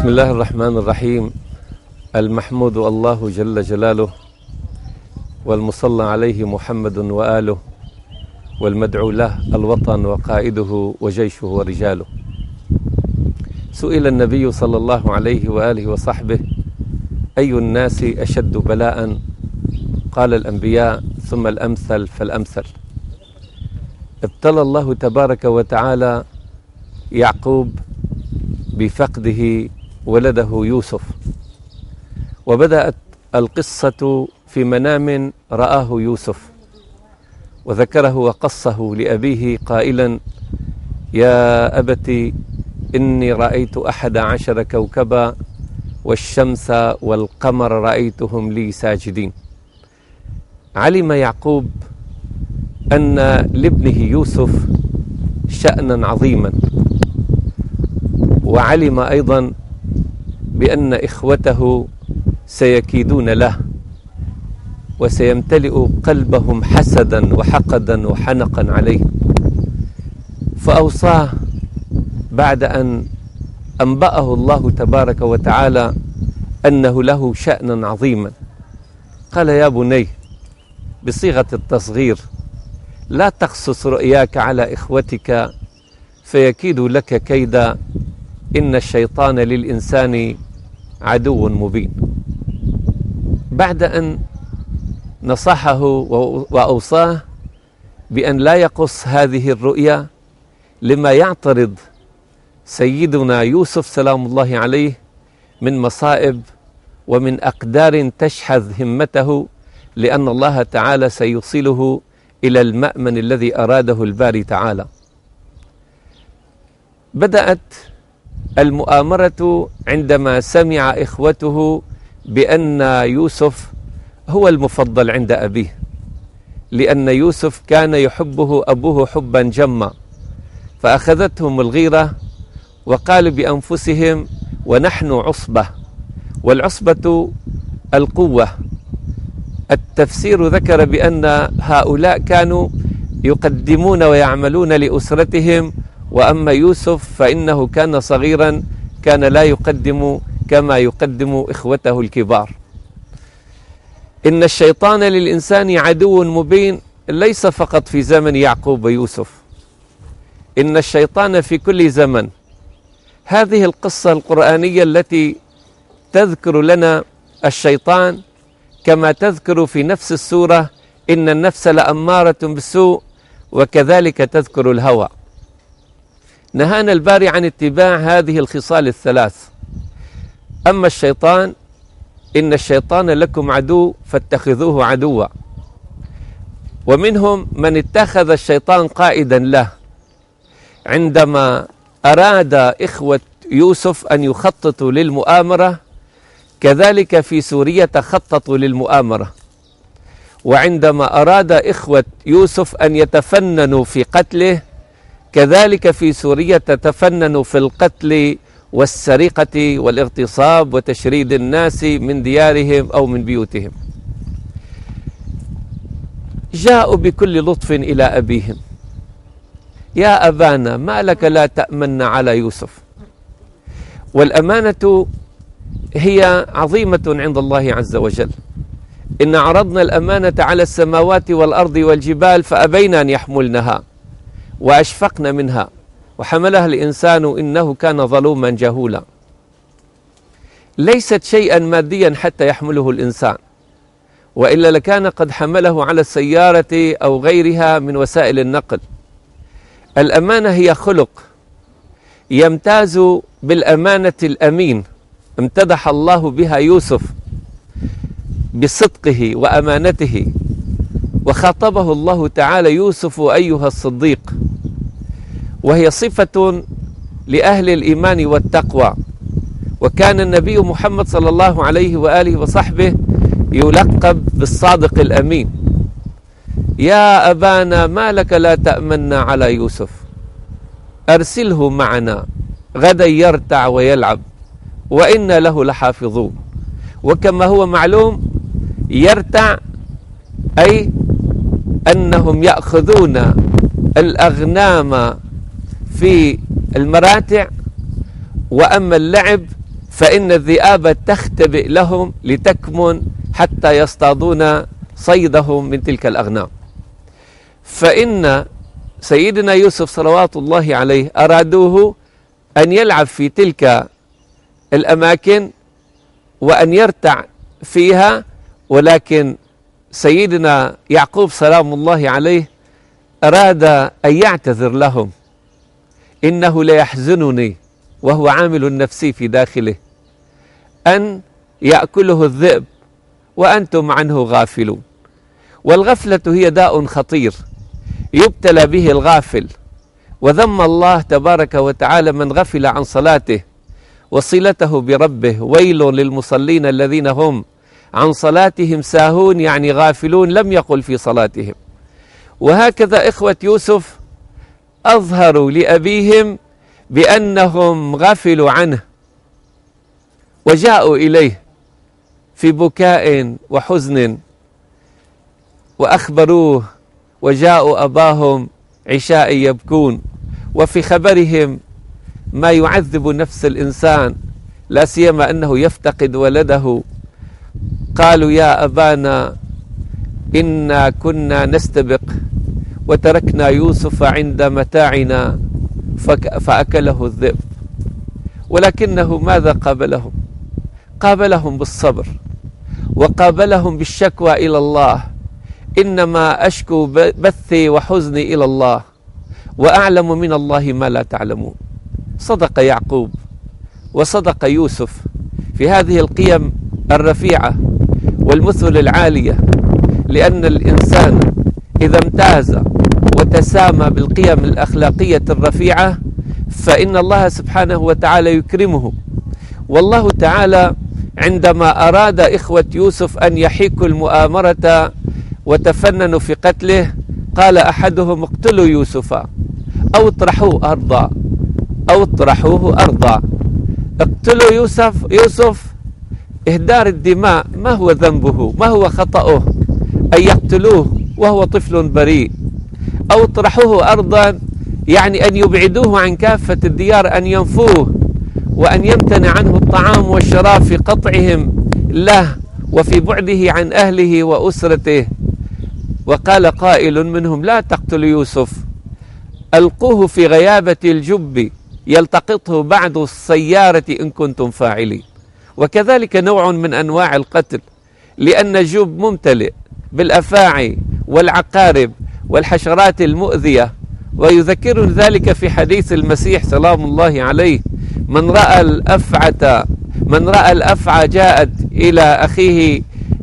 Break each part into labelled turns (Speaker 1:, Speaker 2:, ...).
Speaker 1: بسم الله الرحمن الرحيم. المحمود الله جل جلاله، والمصلى عليه محمد وآله، والمدعو له الوطن وقائده وجيشه ورجاله. سئل النبي صلى الله عليه وآله وصحبه: أي الناس أشد بلاء؟ قال: الأنبياء، ثم الأمثل فالأمثل. ابتلى الله تبارك وتعالى يعقوب بفقده ولده يوسف، وبدأت القصة في منام رآه يوسف، وذكره وقصه لأبيه قائلا: يا أبت إني رأيت 11 كوكبا والشمس والقمر رأيتهم لي ساجدين. علم يعقوب أن لابنه يوسف شأنا عظيما، وعلم أيضا بأن إخوته سيكيدون له وسيمتلئ قلبهم حسدا وحقدا وحنقا عليه، فأوصاه بعد أن أنبأه الله تبارك وتعالى أنه له شأنا عظيما. قال: يا بني، بصيغة التصغير: لا تقصص رؤياك على إخوتك فيكيد لك كيدا، إن الشيطان للإنسان عدو مبين. بعد أن نصحه وأوصاه بأن لا يقص هذه الرؤيا لما يعترض سيدنا يوسف سلام الله عليه من مصائب ومن أقدار تشحذ همته، لأن الله تعالى سيوصله إلى المأمن الذي أراده الباري تعالى. بدأت المؤامرة عندما سمع إخوته بأن يوسف هو المفضل عند أبيه، لأن يوسف كان يحبه أبوه حبا جما، فأخذتهم الغيرة وقالوا بأنفسهم: ونحن عصبة، والعصبة القوة. التفسير ذكر بأن هؤلاء كانوا يقدمون ويعملون لأسرتهم، وأما يوسف فإنه كان صغيرا، كان لا يقدم كما يقدم إخوته الكبار. إن الشيطان للإنسان عدو مبين ليس فقط في زمن يعقوب ويوسف، إن الشيطان في كل زمن. هذه القصة القرآنية التي تذكر لنا الشيطان كما تذكر في نفس السورة: إن النفس لأمارة بالسوء، وكذلك تذكر الهوى. نهانا الباري عن اتباع هذه الخصال الثلاث. أما الشيطان: إن الشيطان لكم عدو فاتخذوه عدوا. ومنهم من اتخذ الشيطان قائدا له، عندما أراد إخوة يوسف أن يخططوا للمؤامرة كذلك في سوريا خططوا للمؤامرة، وعندما أراد إخوة يوسف أن يتفننوا في قتله كذلك في سوريا تتفننوا في القتل والسرقة والاغتصاب وتشريد الناس من ديارهم أو من بيوتهم. جاءوا بكل لطف إلى أبيهم: يا أبانا ما لك لا تأمن على يوسف. والأمانة هي عظيمة عند الله عز وجل. إن عرضنا الأمانة على السماوات والأرض والجبال فأبين أن يحملنها وأشفقن منها وحملها الإنسان إنه كان ظلوما جهولا. ليست شيئا ماديا حتى يحمله الإنسان، وإلا لكان قد حمله على السيارة أو غيرها من وسائل النقل. الأمانة هي خلق يمتاز بالأمانة الأمين، امتدح الله بها يوسف بصدقه وأمانته، وخاطبه الله تعالى: يوسف أيها الصديق. وهي صفة لأهل الإيمان والتقوى. وكان النبي محمد صلى الله عليه وآله وصحبه يلقب بالصادق الأمين. يا أبانا ما لك لا تأمنا على يوسف، أرسله معنا غدا يرتع ويلعب وإنا له لحافظون. وكما هو معلوم يرتع أي أنهم يأخذون الأغنام في المراتع، وأما اللعب فإن الذئاب تختبئ لهم لتكمن حتى يصطادون صيدهم من تلك الأغنام. فإن سيدنا يوسف صلوات الله عليه أرادوه أن يلعب في تلك الأماكن وأن يرتع فيها، ولكن سيدنا يعقوب سلام الله عليه أراد أن يعتذر لهم: إنه ليحزنني، وهو عامل نفسي في داخله، أن يأكله الذئب وأنتم عنه غافلون. والغفلة هي داء خطير يبتلى به الغافل، وذم الله تبارك وتعالى من غفل عن صلاته وصلته بربه: ويل للمصلين الذين هم عن صلاتهم ساهون، يعني غافلون، لم يقل في صلاتهم. وهكذا إخوة يوسف أظهروا لأبيهم بأنهم غفلوا عنه، وجاءوا إليه في بكاء وحزن وأخبروه، وجاءوا أباهم عشاء يبكون، وفي خبرهم ما يعذب نفس الإنسان، لا سيما أنه يفتقد ولده. قالوا: يا أبانا إنا كنا نستبق وتركنا يوسف عند متاعنا فأكله الذئب. ولكنه ماذا قابلهم؟ قابلهم بالصبر، وقابلهم بالشكوى إلى الله: إنما أشكو بثي وحزني إلى الله، وأعلم من الله ما لا تعلمون. صدق يعقوب وصدق يوسف في هذه القيم الرفيعة والمثل العالية، لأن الإنسان إذا امتاز وتسامى بالقيم الأخلاقية الرفيعة فإن الله سبحانه وتعالى يكرمه. والله تعالى عندما أراد إخوة يوسف أن يحيكوا المؤامرة وتفننوا في قتله، قال أحدهم: اقتلوا يوسف أو اطرحوه أرضا، أو اطرحوه أرضا. اقتلوا يوسف إهدار الدماء، ما هو ذنبه؟ ما هو خطأه أن يقتلوه وهو طفل بريء؟ أو اطرحوه أرضا يعني أن يبعدوه عن كافة الديار، أن ينفوه وأن يمتنع عنه الطعام والشراب في قطعهم له وفي بعده عن أهله وأسرته. وقال قائل منهم: لا تقتلوا يوسف، ألقوه في غيابة الجب يلتقطه بعض السيارة إن كنتم فاعلين. وكذلك نوع من أنواع القتل، لأن الجب ممتلئ بالأفاعي والعقارب والحشرات المؤذية. ويذكر ذلك في حديث المسيح سلام الله عليه: من رأى الأفعى جاءت إلى أخيه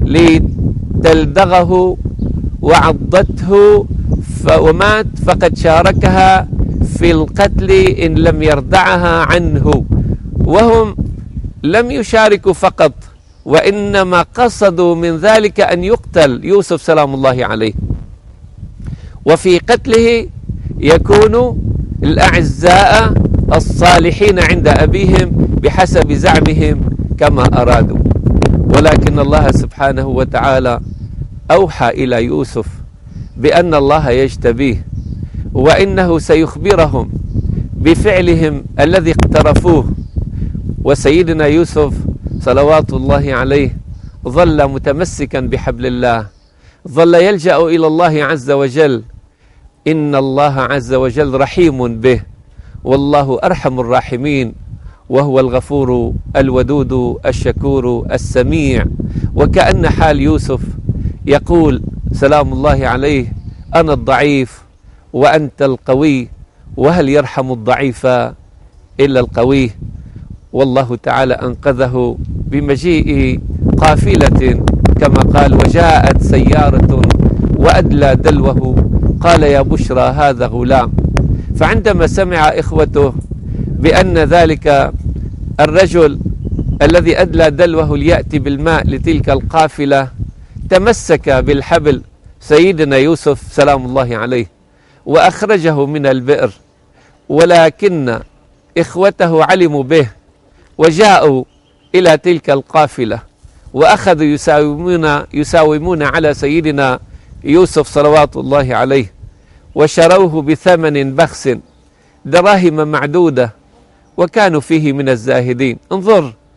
Speaker 1: لتلدغه وعضته ومات فقد شاركها في القتل إن لم يردعها عنه. وهم لم يشاركوا فقط، وإنما قصدوا من ذلك أن يقتل يوسف سلام الله عليه. وفي قتله يكون الأعزاء الصالحين عند أبيهم بحسب زعمهم كما أرادوا. ولكن الله سبحانه وتعالى أوحى إلى يوسف بأن الله يجتبيه، وإنه سيخبرهم بفعلهم الذي اقترفوه. وسيدنا يوسف صلوات الله عليه ظل متمسكا بحبل الله، ظل يلجأ إلى الله عز وجل. إن الله عز وجل رحيم به، والله أرحم الراحمين، وهو الغفور الودود الشكور السميع. وكأن حال يوسف يقول سلام الله عليه: أنا الضعيف وأنت القوي، وهل يرحم الضعيف إلا القوي؟ والله تعالى أنقذه بمجيء قافلة كما قال: وجاءت سيارة وأدلى دلوه قال يا بشرى هذا غلام. فعندما سمع إخوته بأن ذلك الرجل الذي أدلى دلوه ليأتي بالماء لتلك القافلة، تمسك بالحبل سيدنا يوسف سلام الله عليه وأخرجه من البئر. ولكن إخوته علموا به وجاءوا إلى تلك القافلة وأخذوا يساومون على سيدنا يوسف صلوات الله عليه، وشروه بثمن بخس، دراهم معدودة، وكانوا فيه من الزاهدين. انظر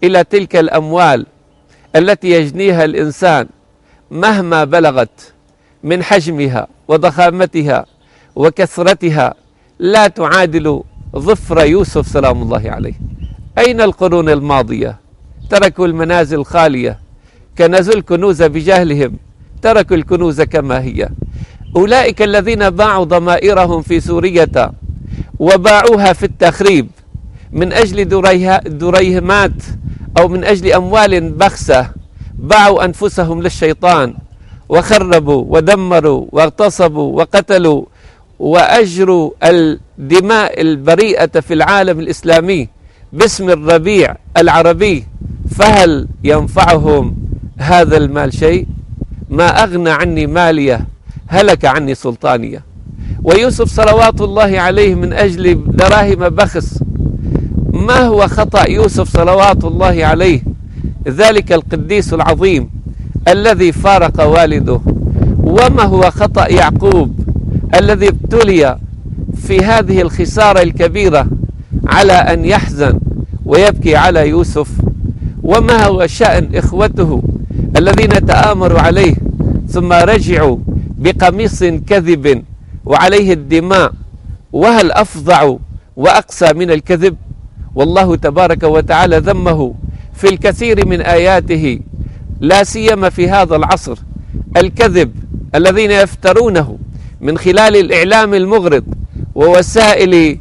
Speaker 1: إلى تلك الأموال التي يجنيها الإنسان مهما بلغت من حجمها وضخامتها وكثرتها لا تعادل ظفر يوسف سلام الله عليه. أين القرون الماضية؟ تركوا المنازل خالية، كنزوا الكنوز بجهلهم، تركوا الكنوز كما هي. أولئك الذين باعوا ضمائرهم في سورية وباعوها في التخريب من أجل دريهمات أو من أجل أموال بخسة، باعوا أنفسهم للشيطان وخربوا ودمروا واغتصبوا وقتلوا وأجروا الدماء البريئة في العالم الإسلامي باسم الربيع العربي. فهل ينفعهم هذا المال شيء؟ ما أغنى عني مالية، هلك عني سلطانية. ويوسف صلوات الله عليه من أجل دراهم بخس، ما هو خطأ يوسف صلوات الله عليه ذلك القديس العظيم الذي فارق والده؟ وما هو خطأ يعقوب الذي ابتلي في هذه الخسارة الكبيرة على أن يحزن ويبكي على يوسف؟ وما هو شأن إخوته الذين تآمروا عليه ثم رجعوا بقميص كذب وعليه الدماء؟ وهل أفظع وأقسى من الكذب؟ والله تبارك وتعالى ذمه في الكثير من آياته، لا سيما في هذا العصر. الكذب الذين يفترونه من خلال الإعلام المغرض ووسائل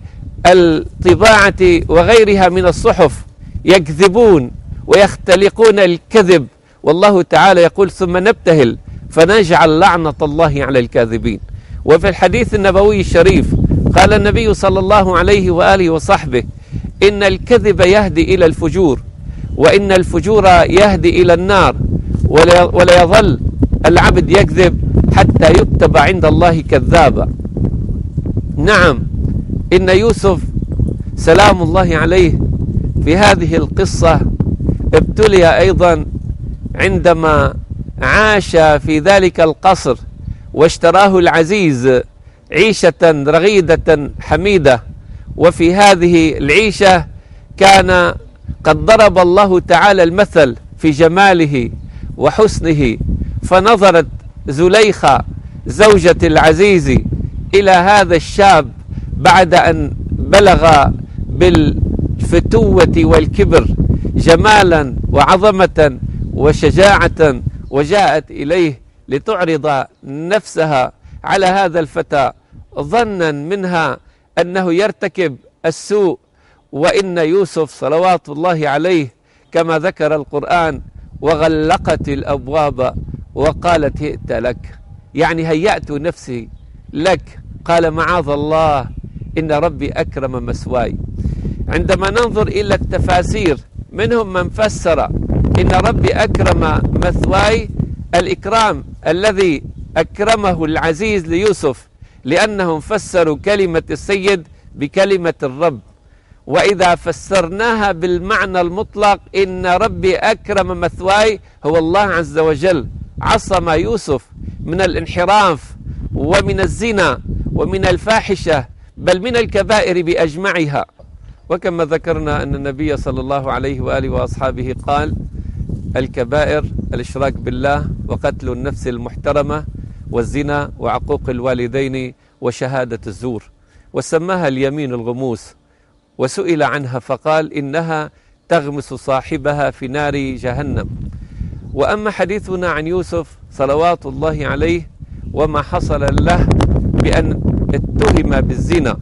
Speaker 1: الطباعة وغيرها من الصحف، يكذبون ويختلقون الكذب، والله تعالى يقول ثم نبتهل فنجعل لعنة الله على الكاذبين. وفي الحديث النبوي الشريف قال النبي صلى الله عليه وآله وصحبه: إن الكذب يهدي إلى الفجور، وإن الفجور يهدي إلى النار، ولا يظل العبد يكذب حتى يكتب عند الله كذابا. نعم، إن يوسف سلام الله عليه في هذه القصة ابتلي أيضا عندما عاش في ذلك القصر واشتراه العزيز عيشة رغيدة حميدة. وفي هذه العيشة كان قد ضرب الله تعالى المثل في جماله وحسنه، فنظرت زليخة زوجة العزيز إلى هذا الشاب بعد أن بلغ بالفتوة والكبر جمالا وعظمة وشجاعة، وجاءت إليه لتعرض نفسها على هذا الفتى ظنا منها أنه يرتكب السوء. وإن يوسف صلوات الله عليه كما ذكر القرآن: وغلقت الأبواب وقالت هئت لك، يعني هيأت نفسي لك. قال معاذ الله إن ربي أكرم مثواي. عندما ننظر إلى التفاسير منهم من فسر إن ربي أكرم مثواي الإكرام الذي أكرمه العزيز ليوسف، لأنهم فسروا كلمة السيد بكلمة الرب. وإذا فسرناها بالمعنى المطلق إن ربي أكرم مثواي هو الله عز وجل عصم يوسف من الانحراف ومن الزنا ومن الفاحشة بل من الكبائر بأجمعها. وكما ذكرنا أن النبي صلى الله عليه وآله وأصحابه قال: الكبائر الإشراك بالله وقتل النفس المحترمة والزنا وعقوق الوالدين وشهادة الزور، وسماها اليمين الغموس. وسئل عنها فقال: إنها تغمس صاحبها في نار جهنم. وأما حديثنا عن يوسف صلوات الله عليه وما حصل له بأن اتهم بالزنا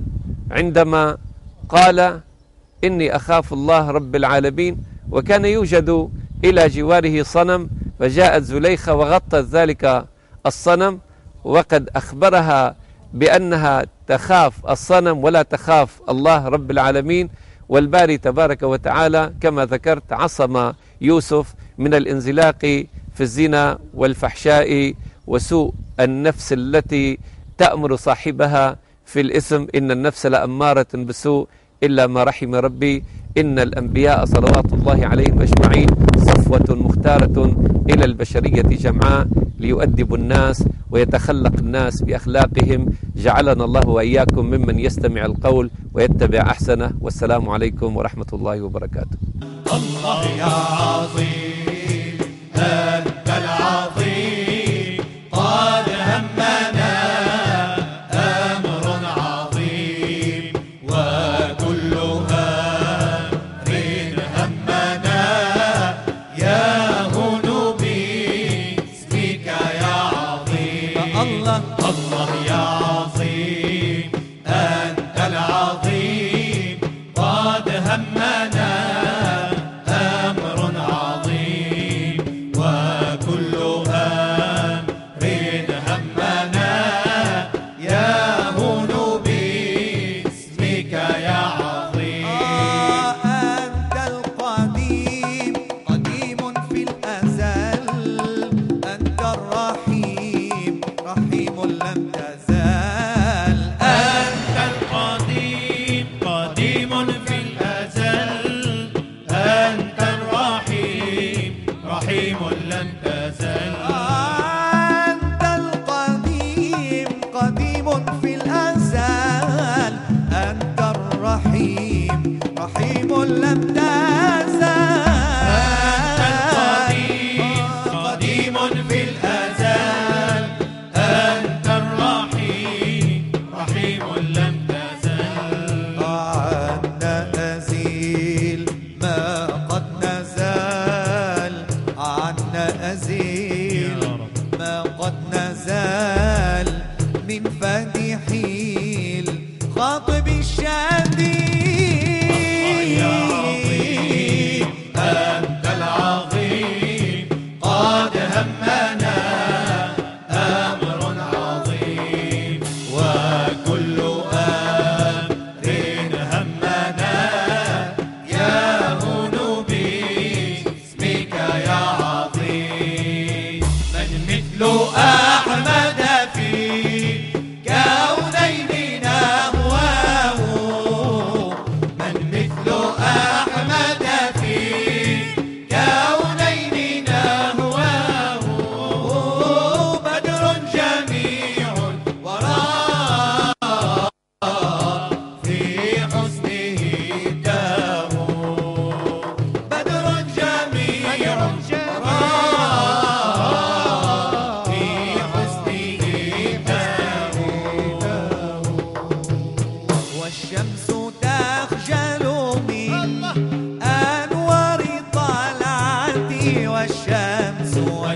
Speaker 1: عندما قال: إني أخاف الله رب العالمين، وكان يوجد إلى جواره صنم، فجاءت زليخة وغطت ذلك الصنم، وقد أخبرها بأنها تخاف الصنم ولا تخاف الله رب العالمين. والباري تبارك وتعالى كما ذكرت عصم يوسف من الانزلاق في الزنا والفحشاء وسوء النفس التي تأمر صاحبها في الإثم. إن النفس لأمارة بالسوء إلا ما رحم ربي. إن الأنبياء صلوات الله عليهم أجمعين صفوة مختارة إلى البشرية جمعاء ليؤدبوا الناس ويتخلق الناس بأخلاقهم. جعلنا الله وإياكم ممن يستمع القول ويتبع أحسنه. والسلام عليكم ورحمة الله وبركاته.
Speaker 2: الله يا عظيم أنت العظيم قد همنا أمر عظيم وكل أمر همنا يهون باسمك يا عظيم الله يا عظيم أنت العظيم قد همنا أمر عظيم وكل أمر همنا يهون باسمك يا عظيم
Speaker 3: أنت القديم قديم في الأزل أنت الرحيم رحيم لم تزال
Speaker 2: أنت القديم قديم في الأزل أنت الرحيم رحيم لم تزل
Speaker 3: أنت القديم قديم في الأزل أنت الرحيم رحيم لم تزال
Speaker 2: قديم في الأزل أنت الرحيم رحيم لم تزل
Speaker 3: عنا أزيل ما قد نزال عنا أزيل ما قد نزال من فديحيل خاطب الشديد
Speaker 2: يا عظيم أنت العظيم قد همنا أمر عظيم وكل أمر همنا يهون باسمك يا عظيم من مثل أحمد في كونين نهواه من مثل أحمد في كونين نهواه بدر جميع وراء في حسنه داه بدر جميع وراء في حسنه داه
Speaker 3: والشمس تخجل من أنوار طلعتي والشمس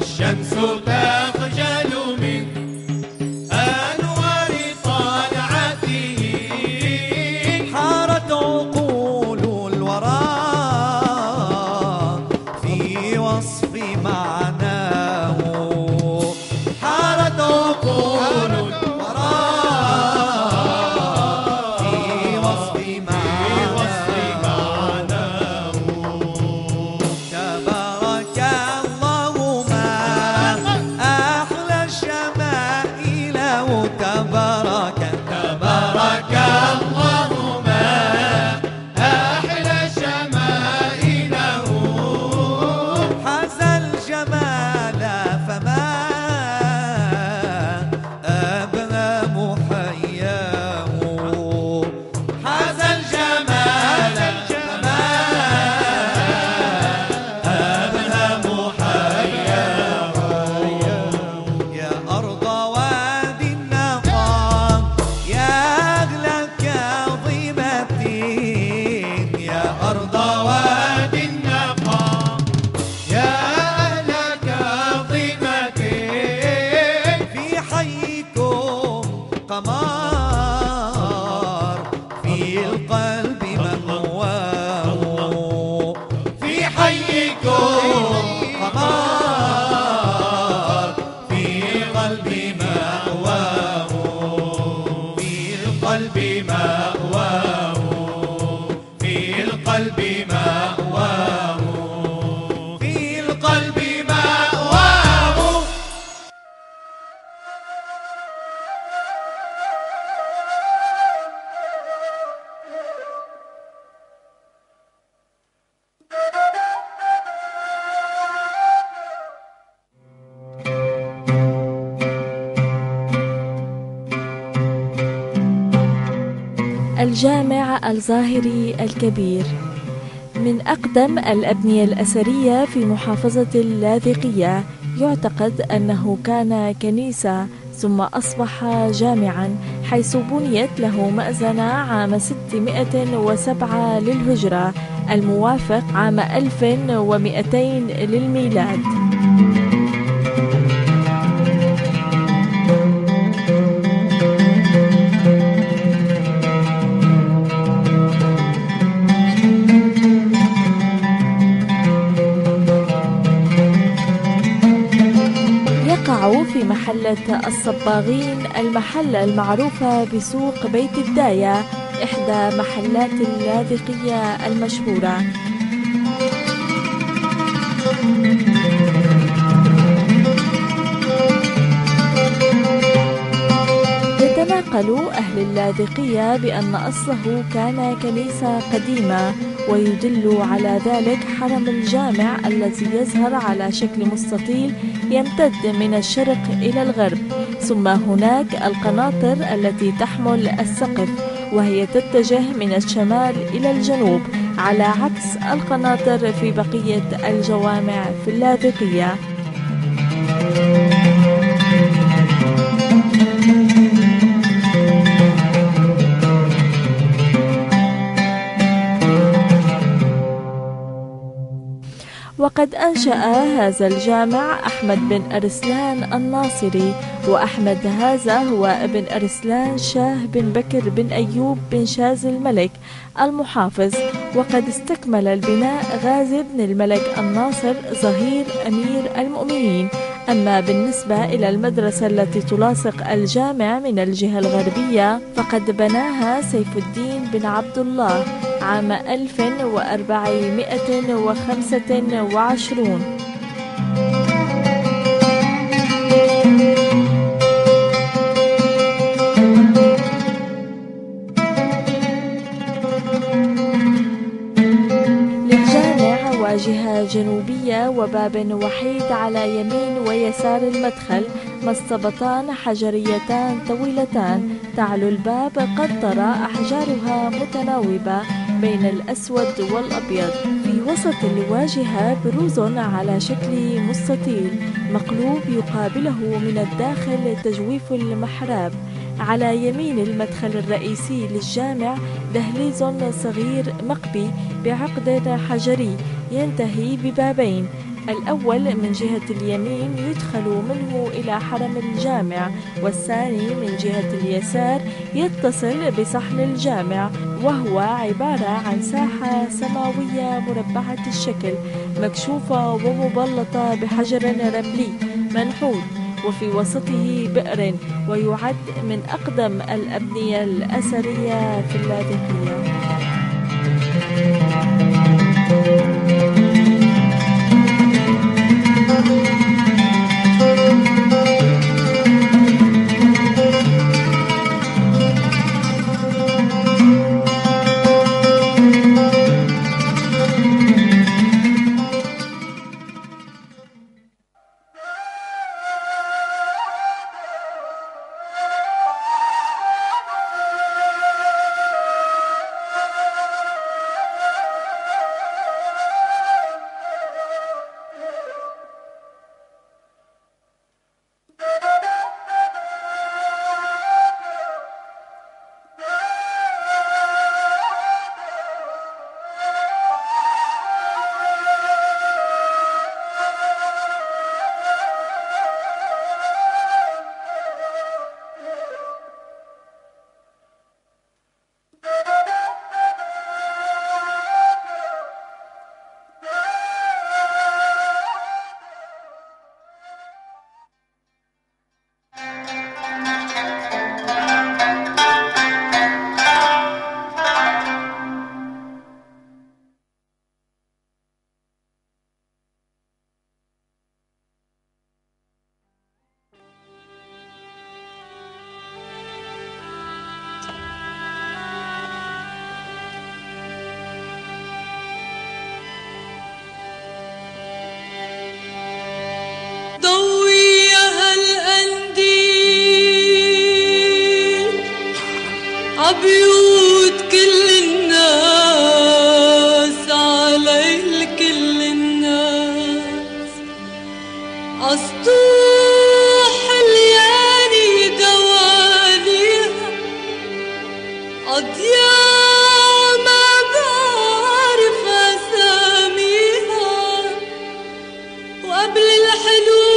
Speaker 2: تخجل من أنوار طلعته
Speaker 3: حارت عقول الورى في وصف معناه حارت عقول الورى في وصف معناه تبارك الله ما أحلى الشمائل تبارك
Speaker 2: الله ما أحلى شمائله
Speaker 3: حاز الجمال فما أبنى محياه
Speaker 2: حاز الجمال فما أبنى محياه
Speaker 3: يا أرض وادي النقا يا أغلى كاظمة يا أرض
Speaker 2: وادي النقا يا أهل كاظمة
Speaker 3: في حيكم قمر في القلب مأواه
Speaker 2: في حيكم قمر في قلبي مأواه في القلب مأواه في القلب مأواه في القلب مأواه
Speaker 4: الجامع الظاهري الكبير من أقدم الأبنية الأثرية في محافظة اللاذقية، يعتقد أنه كان كنيسة ثم أصبح جامعا، حيث بنيت له مأذنة عام 607 للهجرة الموافق عام 1200 للميلاد. في محلة الصباغين، المحلة المعروفة بسوق بيت الداية، إحدى محلات اللاذقية المشهورة. يتناقل أهل اللاذقية بأن أصله كان كنيسة قديمة، ويدل على ذلك حرم الجامع الذي يظهر على شكل مستطيل يمتد من الشرق إلى الغرب، ثم هناك القناطر التي تحمل السقف وهي تتجه من الشمال إلى الجنوب، على عكس القناطر في بقية الجوامع في اللاذقية. وقد أنشأ هذا الجامع أحمد بن أرسلان الناصري، وأحمد هذا هو ابن أرسلان شاه بن بكر بن أيوب بن شاز الملك المحافظ. وقد استكمل البناء غازي بن الملك الناصر ظهير أمير المؤمنين. أما بالنسبة إلى المدرسة التي تلاصق الجامع من الجهة الغربية، فقد بناها سيف الدين بن عبد الله عام 1425. للجامع واجهة جنوبية وباب وحيد على يمين ويسار المدخل، مصطبتان حجريتان طويلتان تعلو الباب، قد ترى أحجارها متناوبة بين الأسود والأبيض. في وسط الواجهة بروز على شكل مستطيل مقلوب، يقابله من الداخل تجويف المحراب. على يمين المدخل الرئيسي للجامع دهليز صغير مقبي بعقد حجري ينتهي ببابين، الأول من جهة اليمين يدخل منه إلى حرم الجامع، والثاني من جهة اليسار يتصل بصحن الجامع، وهو عبارة عن ساحة سماوية مربعة الشكل مكشوفة ومبلطة بحجر رملي منحوت، وفي وسطه بئر، ويعد من أقدم الأبنية الأثرية في اللاذقية.
Speaker 5: عبيوت كل الناس أسطوح ليالي دواليها أضياء ما بعرف أساميها وقبل الحلول